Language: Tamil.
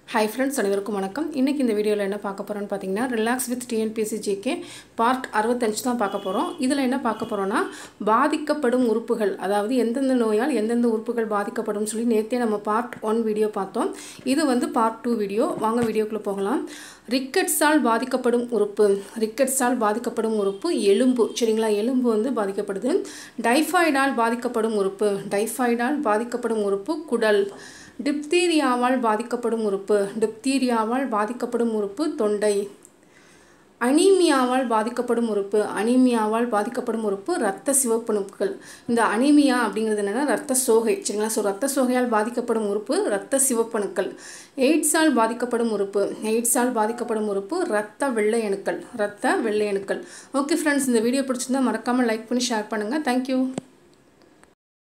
Hi friends, அனைவருக்கும் வணக்கம். இன்னைக்கு இந்த வீடியோல என்ன பார்க்க போறோம்னு பாத்தீங்கன்னா relax with TNPSC GK part 65 தான் பார்க்க போறோம். இதுல என்ன பார்க்க போறோம்னா பாதிக்கப்படும் உறுப்புகள், அதாவது எந்தெந்த நோயால் எந்தெந்த உறுப்புகள் பாதிக்கப்படும் சொல்லி நேத்தே நம்ம பார்ட் 1 வீடியோ பார்த்தோம். இது வந்து பார்ட் 2 வீடியோ. வாங்க வீடியோக்குள்ள போகலாம். ரிக்கெட்ஸால் பாதிக்கப்படும் உறுப்பு. ரிக்கெட்ஸால் பாதிக்கப்படும் உறுப்பு எலும்பு. சரிங்களா? எலும்பு வந்து பாதிக்கப்படுது. டைஃபாய்டால் பாதிக்கப்படும் உறுப்பு. டைஃபாய்டால் பாதிக்கப்படும் உறுப்பு குடல். டிப்தீரியாவால் பாதிக்கப்படும் உறுப்பு. டிப்தீரியாவால் பாதிக்கப்படும் உறுப்பு தொண்டை. அனீமியாவால் பாதிக்கப்படும் உறுப்பு. அனீமியாவால் பாதிக்கப்படும் உறுப்பு இரத்த சிவப்பணுக்கள். இந்த அனீமியா அப்படிங்கிறது என்னன்னா இரத்த சோகை. சரிங்களா? ஸோ இரத்த சோகையால் பாதிக்கப்படும் உறுப்பு இரத்த சிவப்பணுக்கள். எய்ட்ஸால் பாதிக்கப்படும் உறுப்பு. எய்ட்ஸால் பாதிக்கப்படும் உறுப்பு இரத்த வெள்ளை அணுக்கள். இரத்த வெள்ளை அணுக்கள். ஓகே ஃப்ரெண்ட்ஸ், இந்த வீடியோ பிடிச்சிருந்தா மறக்காமல் லைக் பண்ணி ஷேர் பண்ணுங்கள். தேங்க்யூ.